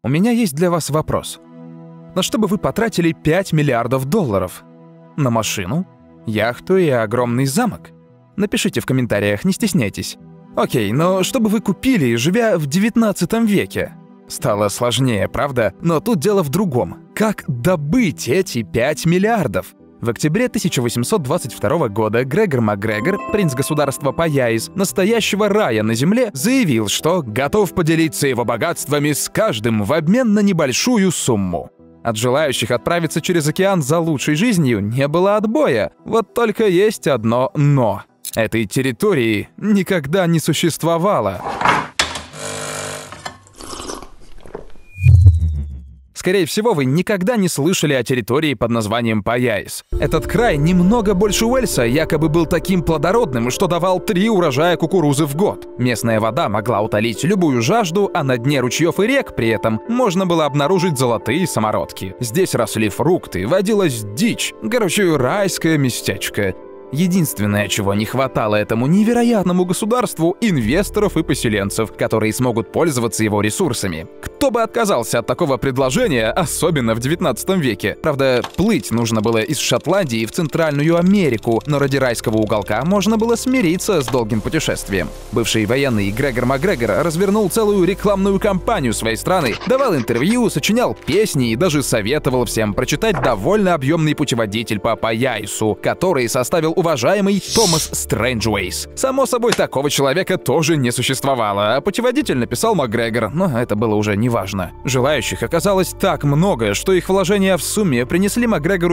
у меня есть для вас вопрос. На что бы вы потратили 5 миллиардов долларов? На машину, яхту и огромный замок? Напишите в комментариях, не стесняйтесь. Окей, но что бы вы купили, живя в 19 веке? Стало сложнее, правда? Но тут дело в другом. Как добыть эти 5 миллиардов? В октябре 1822 года Грегор Макгрегор, принц государства Паяис, настоящего рая на земле, заявил, что готов поделиться его богатствами с каждым в обмен на небольшую сумму. От желающих отправиться через океан за лучшей жизнью не было отбоя. Вот только есть одно «но». Этой территории никогда не существовало. Скорее всего, вы никогда не слышали о территории под названием Паяис. Этот край немного больше Уэльса якобы был таким плодородным, что давал 3 урожая кукурузы в год. Местная вода могла утолить любую жажду, а на дне ручьев и рек при этом можно было обнаружить золотые самородки. Здесь росли фрукты, водилась дичь. Короче, райское местечко. Единственное, чего не хватало этому невероятному государству – инвесторов и поселенцев, которые смогут пользоваться его ресурсами. Кто бы отказался от такого предложения, особенно в 19 веке? Правда, плыть нужно было из Шотландии в Центральную Америку, но ради райского уголка можно было смириться с долгим путешествием. Бывший военный Грегор Макгрегор развернул целую рекламную кампанию своей страны, давал интервью, сочинял песни и даже советовал всем прочитать довольно объемный путеводитель по Паяису, который составил уважаемый Томас Стрэнджуэйс. Само собой, такого человека тоже не существовало, а путеводитель написал Макгрегор, но это было уже неважно. Желающих оказалось так много, что их вложения в сумме принесли Макгрегору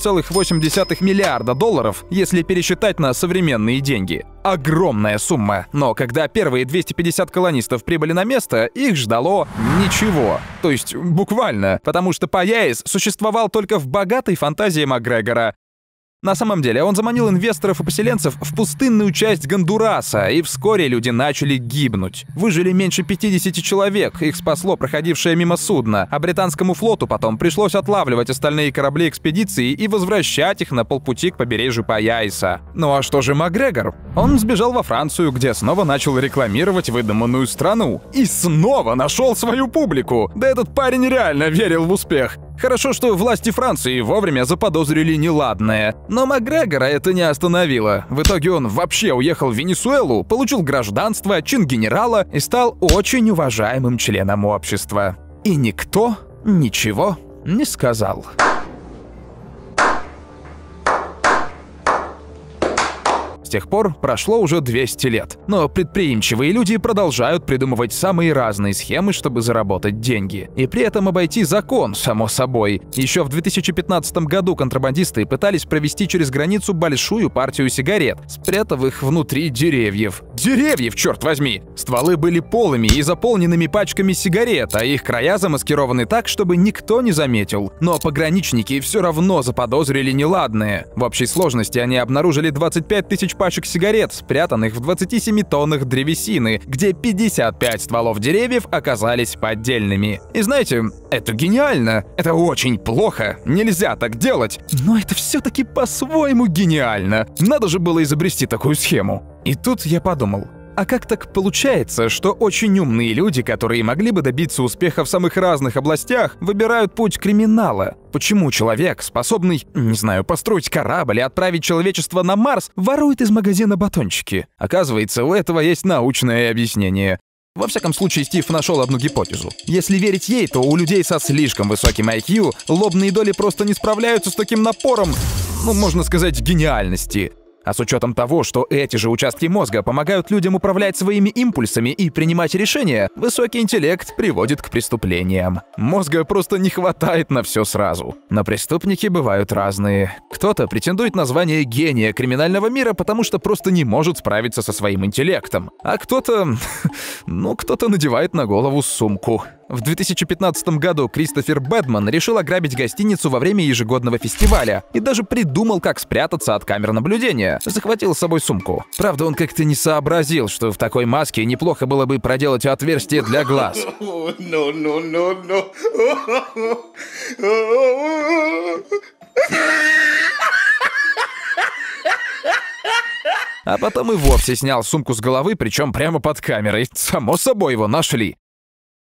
4,8 миллиарда долларов, если пересчитать на современные деньги. Огромная сумма, но когда первые 250 колонистов прибыли на место, их ждало ничего. То есть буквально, потому что Паяис существовал только в богатой фантазии Макгрегора. На самом деле, он заманил инвесторов и поселенцев в пустынную часть Гондураса, и вскоре люди начали гибнуть. Выжили меньше 50 человек, их спасло проходившее мимо судно, а британскому флоту потом пришлось отлавливать остальные корабли экспедиции и возвращать их на полпути к побережью Паяиса. Ну а что же Макгрегор? Он сбежал во Францию, где снова начал рекламировать выдуманную страну. И снова нашел свою публику! Да этот парень реально верил в успех! Хорошо, что власти Франции вовремя заподозрили неладное. Но Макгрегора это не остановило. В итоге он вообще уехал в Венесуэлу, получил гражданство, чин генерала и стал очень уважаемым членом общества. И никто ничего не сказал. С тех пор прошло уже 200 лет, но предприимчивые люди продолжают придумывать самые разные схемы, чтобы заработать деньги. И при этом обойти закон, само собой. Еще в 2015 году контрабандисты пытались провести через границу большую партию сигарет, спрятав их внутри деревьев. Деревьев, черт возьми! Стволы были полыми и заполненными пачками сигарет, а их края замаскированы так, чтобы никто не заметил. Но пограничники все равно заподозрили неладное. В общей сложности они обнаружили 25 тысяч пачек сигарет, спрятанных в 27 тоннах древесины, где 55 стволов деревьев оказались поддельными. И знаете, это гениально. Это очень плохо. Нельзя так делать. Но это все-таки по-своему гениально. Надо же было изобрести такую схему. И тут я подумал, а как так получается, что очень умные люди, которые могли бы добиться успеха в самых разных областях, выбирают путь криминала? Почему человек, способный, не знаю, построить корабль и отправить человечество на Марс, ворует из магазина батончики? Оказывается, у этого есть научное объяснение. Во всяком случае, Стив нашел одну гипотезу. Если верить ей, то у людей со слишком высоким IQ лобные доли просто не справляются с таким напором, можно сказать, гениальности. А с учетом того, что эти же участки мозга помогают людям управлять своими импульсами и принимать решения, высокий интеллект приводит к преступлениям. Мозга просто не хватает на все сразу. Но преступники бывают разные. Кто-то претендует на звание гения криминального мира, потому что просто не может справиться со своим интеллектом. А кто-то... кто-то надевает на голову сумку. В 2015 году Кристофер Бэдман решил ограбить гостиницу во время ежегодного фестиваля и даже придумал, как спрятаться от камер наблюдения. Захватил с собой сумку. Правда, он как-то не сообразил, что в такой маске неплохо было бы проделать отверстие для глаз. А потом и вовсе снял сумку с головы, причем прямо под камерой. Само собой, его нашли.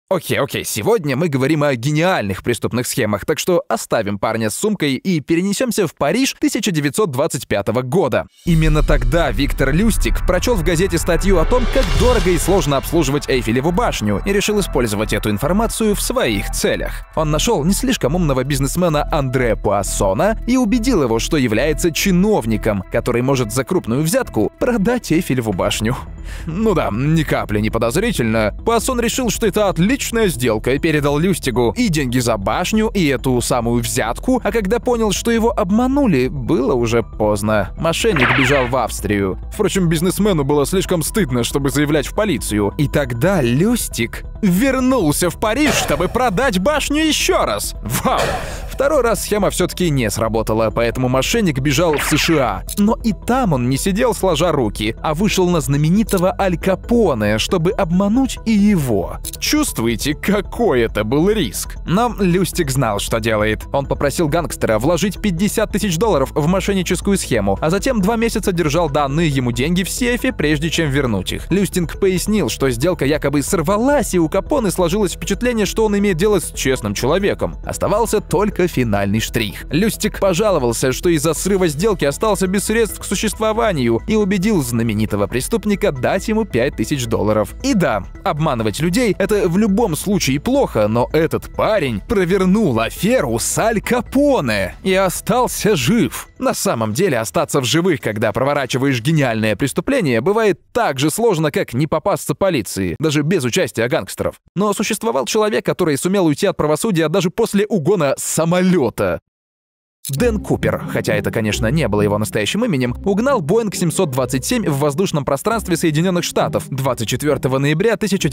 Окей, сегодня мы говорим о гениальных преступных схемах, так что оставим парня с сумкой и перенесемся в Париж 1925 года. Именно тогда Виктор Люстик прочел в газете статью о том, как дорого и сложно обслуживать Эйфелеву башню, и решил использовать эту информацию в своих целях. Он нашел не слишком умного бизнесмена Андре Пуассона и убедил его, что является чиновником, который может за крупную взятку продать Эйфелеву башню. Ну да, ни капли не подозрительно. Пуассон решил, что это отличная сделка, и передал Люстигу и деньги за башню, и эту самую взятку, а когда понял, что его обманули, было уже поздно. Мошенник бежал в Австрию. Впрочем, бизнесмену было слишком стыдно, чтобы заявлять в полицию. И тогда Люстик вернулся в Париж, чтобы продать башню еще раз. Вау! Второй раз схема все-таки не сработала, поэтому мошенник бежал в США. Но и там он не сидел сложа руки, а вышел на знаменитого Аль Капоне, чтобы обмануть и его. Чувствуете, какой это был риск? Но Люстик знал, что делает. Он попросил гангстера вложить $50 тысяч в мошенническую схему, а затем 2 месяца держал данные ему деньги в сейфе, прежде чем вернуть их. Люстик пояснил, что сделка якобы сорвалась, и у Капоне сложилось впечатление, что он имеет дело с честным человеком. Оставался только финальный штрих. Люстик пожаловался, что из-за срыва сделки остался без средств к существованию, и убедил знаменитого преступника дать ему $5000. И да, обманывать людей — это в любом случае плохо, но этот парень провернул аферу с Аль Капоне и остался жив. На самом деле, остаться в живых, когда проворачиваешь гениальное преступление, бывает так же сложно, как не попасться полиции, даже без участия гангстеров. Но существовал человек, который сумел уйти от правосудия даже после угона самолета. Дэн Купер, хотя это, конечно, не было его настоящим именем, угнал Боинг 727 в воздушном пространстве Соединенных Штатов 24 ноября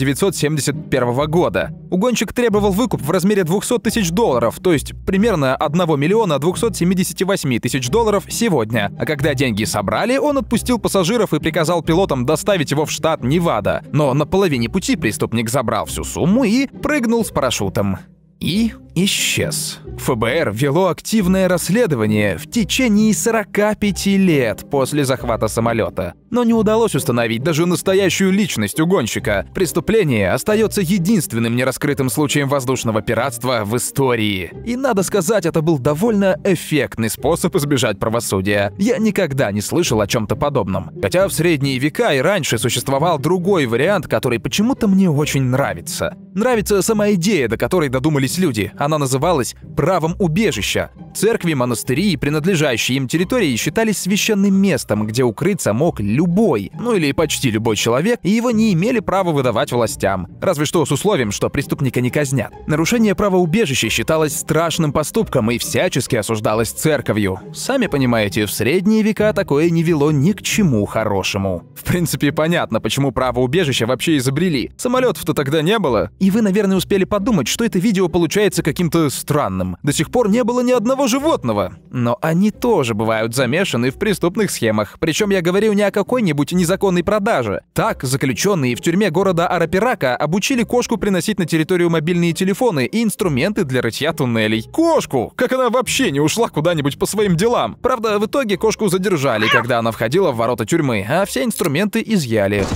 1971 года. Угонщик требовал выкуп в размере $200 тысяч, то есть примерно $1 278 000 сегодня. А когда деньги собрали, он отпустил пассажиров и приказал пилотам доставить его в штат Невада. Но на половине пути преступник забрал всю сумму и прыгнул с парашютом. И исчез. ФБР вело активное расследование в течение 45 лет после захвата самолета. Но не удалось установить даже настоящую личность угонщика. Преступление остается единственным нераскрытым случаем воздушного пиратства в истории. И надо сказать, это был довольно эффектный способ избежать правосудия. Я никогда не слышал о чем-то подобном. Хотя в средние века и раньше существовал другой вариант, который почему-то мне очень нравится. Нравится сама идея, до которой додумались люди. Она называлась правом убежища. Церкви, монастыри и принадлежащие им территории считались священным местом, где укрыться мог любой, ну или почти любой человек, и его не имели права выдавать властям. Разве что с условием, что преступника не казнят. Нарушение права убежища считалось страшным поступком и всячески осуждалось церковью. Сами понимаете, в средние века такое не вело ни к чему хорошему. В принципе, понятно, почему право убежища вообще изобрели. Самолетов-то тогда не было. И вы, наверное, успели подумать, что это видео получается каким-то странным. До сих пор не было ни одного животного. Но они тоже бывают замешаны в преступных схемах. Причем я говорю не о какой-нибудь незаконной продаже. Так, заключенные в тюрьме города Арапирака обучили кошку приносить на территорию мобильные телефоны и инструменты для рытья туннелей. Кошку! Как она вообще не ушла куда-нибудь по своим делам? Правда, в итоге кошку задержали, когда она входила в ворота тюрьмы, а все инструменты изъяли.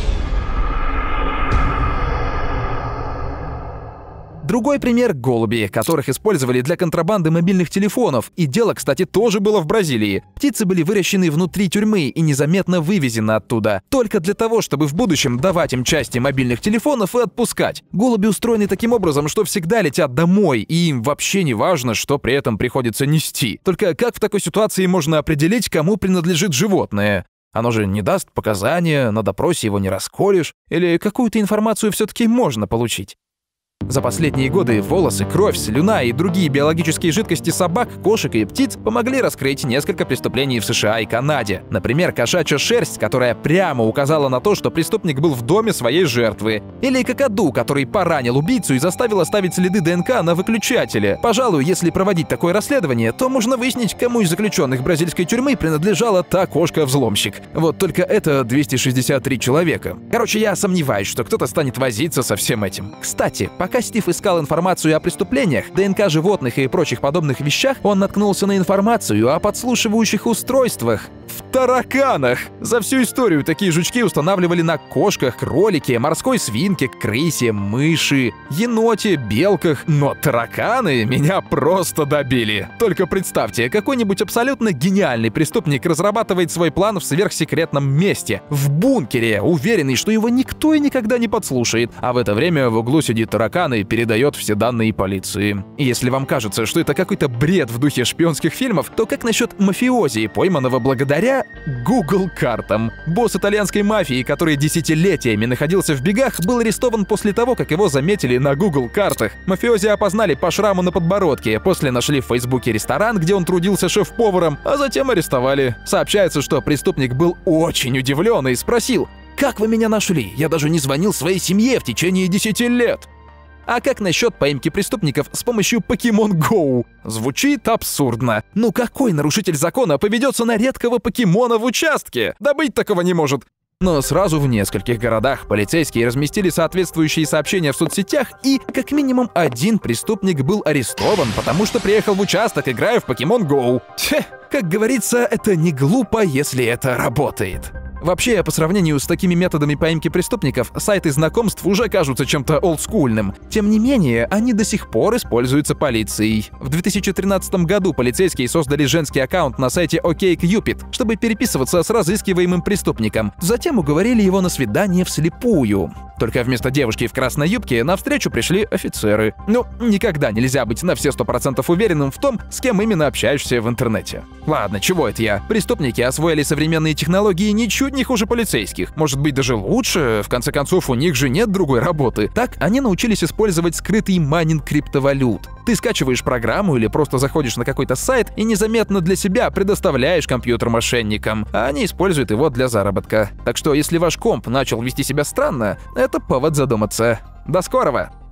Другой пример — голуби, которых использовали для контрабанды мобильных телефонов. И дело, кстати, тоже было в Бразилии. Птицы были выращены внутри тюрьмы и незаметно вывезены оттуда. Только для того, чтобы в будущем давать им части мобильных телефонов и отпускать. Голуби устроены таким образом, что всегда летят домой, и им вообще не важно, что при этом приходится нести. Только как в такой ситуации можно определить, кому принадлежит животное? Оно же не даст показания, на допросе его не расколешь. Или какую-то информацию все-таки можно получить? За последние годы волосы, кровь, слюна и другие биологические жидкости собак, кошек и птиц помогли раскрыть несколько преступлений в США и Канаде. Например, кошачья шерсть, которая прямо указала на то, что преступник был в доме своей жертвы. Или какаду, который поранил убийцу и заставил оставить следы ДНК на выключателе. Пожалуй, если проводить такое расследование, то можно выяснить, кому из заключенных бразильской тюрьмы принадлежала та кошка-взломщик. Вот только это 263 человека. Короче, я сомневаюсь, что кто-то станет возиться со всем этим. Кстати, пока Стив искал информацию о преступлениях, ДНК животных и прочих подобных вещах, он наткнулся на информацию о подслушивающих устройствах. в тараканах. За всю историю такие жучки устанавливали на кошках, кролике, морской свинке, крысе, мыши, еноте, белках. Но тараканы меня просто добили. Только представьте, какой-нибудь абсолютно гениальный преступник разрабатывает свой план в сверхсекретном месте, в бункере, уверенный, что его никто и никогда не подслушает, а в это время в углу сидит таракан и передает все данные полиции. И если вам кажется, что это какой-то бред в духе шпионских фильмов, то как насчет мафиози, пойманного благодаря Google картам? Босс итальянской мафии, который десятилетиями находился в бегах, был арестован после того, как его заметили на Google картах. Мафиози опознали по шраму на подбородке, после нашли в Фейсбуке ресторан, где он трудился шеф-поваром, а затем арестовали. Сообщается, что преступник был очень удивлен и спросил: «Как вы меня нашли? Я даже не звонил своей семье в течение 10 лет». А как насчет поимки преступников с помощью Pokemon Go? Звучит абсурдно. Ну какой нарушитель закона поведется на редкого покемона в участке? Да быть такого не может. Но сразу в нескольких городах полицейские разместили соответствующие сообщения в соцсетях, и как минимум один преступник был арестован, потому что приехал в участок, играя в Pokemon Go. Как говорится, это не глупо, если это работает. Вообще, по сравнению с такими методами поимки преступников, сайты знакомств уже кажутся чем-то олдскульным. Тем не менее, они до сих пор используются полицией. В 2013 году полицейские создали женский аккаунт на сайте OkCupid, чтобы переписываться с разыскиваемым преступником. Затем уговорили его на свидание вслепую. Только вместо девушки в красной юбке навстречу пришли офицеры. Ну, никогда нельзя быть на все 100% уверенным в том, с кем именно общаешься в интернете. Ладно, чего это я? Преступники освоили современные технологии ничуть не хуже полицейских. Может быть, даже лучше? В конце концов, у них же нет другой работы. Так, они научились использовать скрытый майнинг криптовалют. Ты скачиваешь программу или просто заходишь на какой-то сайт и незаметно для себя предоставляешь компьютер мошенникам, а они используют его для заработка. Так что, если ваш комп начал вести себя странно, это повод задуматься. До скорого!